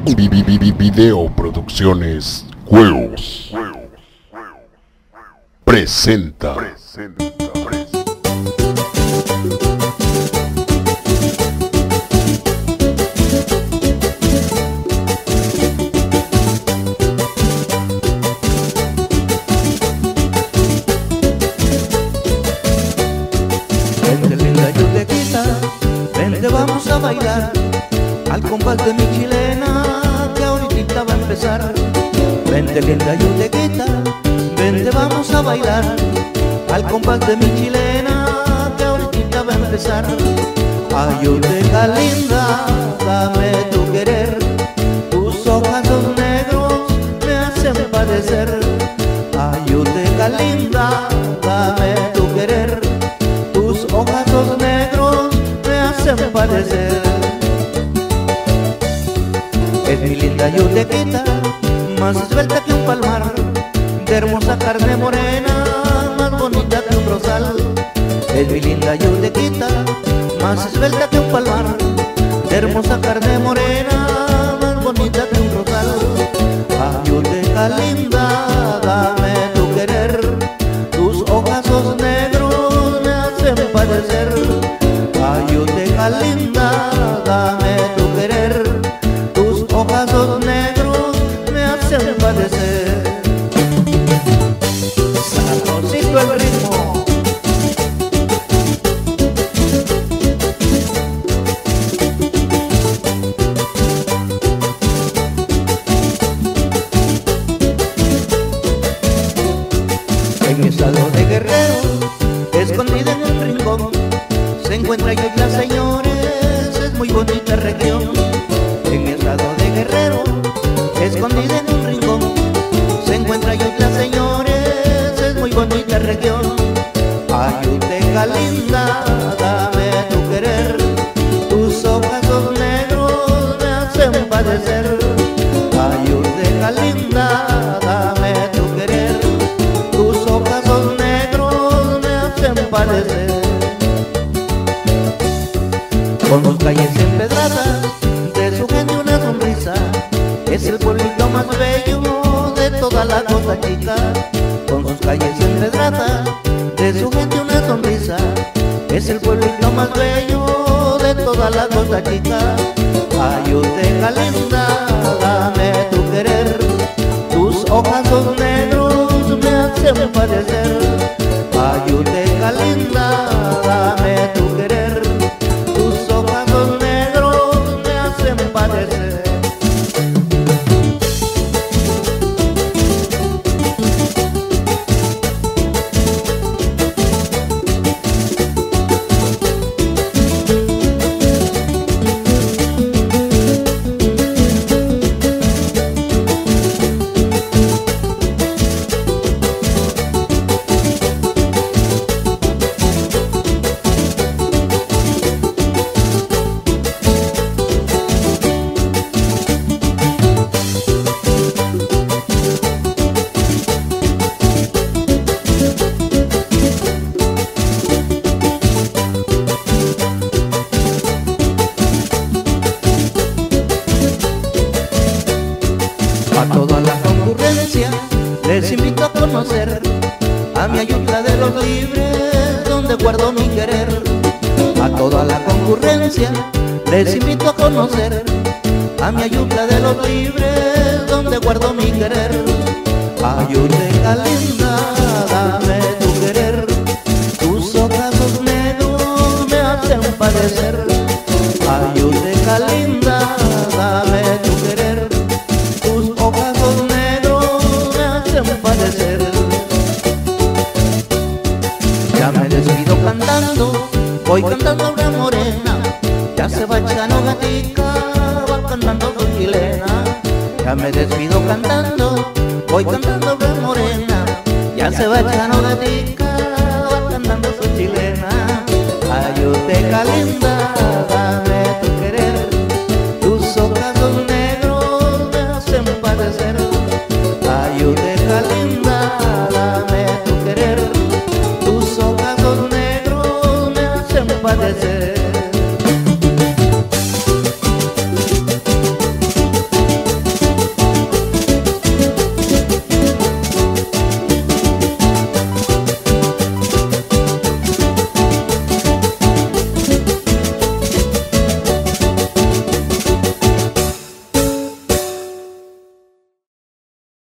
Video Producciones Juegos presenta. Vente linda yutequita, vente vamos a bailar al compás de mi chilena que ahorita va a empezar. Vente linda yutequita, vente vamos a bailar al compás de mi chilena que ahorita va a empezar. Ay, yuteca linda, dame tu querer, tus ojazos negros me hacen padecer. Ay, yuteca linda, dame tu querer, tus ojazos negros me hacen padecer. Es mi linda yutequita, más esbelta que un palmar, de hermosa carne morena, más bonita que un rosal. Es mi linda yutequita, más esbelta que un palmar, de hermosa carne morena, más bonita que un rosal. Ay, yuteca linda, dame tu querer, tus ojazos negros me hacen padecer. Ay, yuteca linda, dame tu querer, tus ojazos negros me hacen padecer. Sabrosito el ritmo. En mi estado de Guerrero, escondida en un rincón, se encuentra Yutla, señores, es muy bonita región. En mi estado de Guerrero, escondida en un rincón, se encuentra Yutla, señores, es muy bonita región. Ay, yuteca linda, dame tu querer, tus ojazos negros me hacen padecer. Ay, yuteca linda, dame tu querer, tus ojazos negros me hacen padecer. Con sus calles empedradas, de su gente una sonrisa, es el pueblito más bello de toda la Costa Chica. Con sus calles empedradas, de su gente una sonrisa, es el pueblito más bello de toda la Costa Chica. Ay, yuteca linda, dame tu querer, tus ojazos negros me hacen padecer. Ay, yuteca linda, dame tu querer, tus ojazos negros me hacen padecer. A toda la concurrencia les invito a conocer a mi Ayutla de los Libres, donde guardo mi querer. A toda la concurrencia les invito a conocer a mi Ayutla de los Libres, donde guardo mi querer. Ay, yuteca linda, dame tu querer, tus ojazos negros me hacen padecer. Ay, yuteca linda, dame tu querer, tus ojazos negros me hacen padecer. Ya me despido cantando, voy cantando una morena, ya se va Chano Gatica, va cantando su chilena. Ya me despido cantando, voy cantando una morena, ya se va Chano Gatica, va cantando su chilena. Ay, yuteca linda, dame tu querer, tus ojazos negros me hacen padecer. Ay, yuteca linda, dame tu querer, tus ojazos negros me hacen padecer.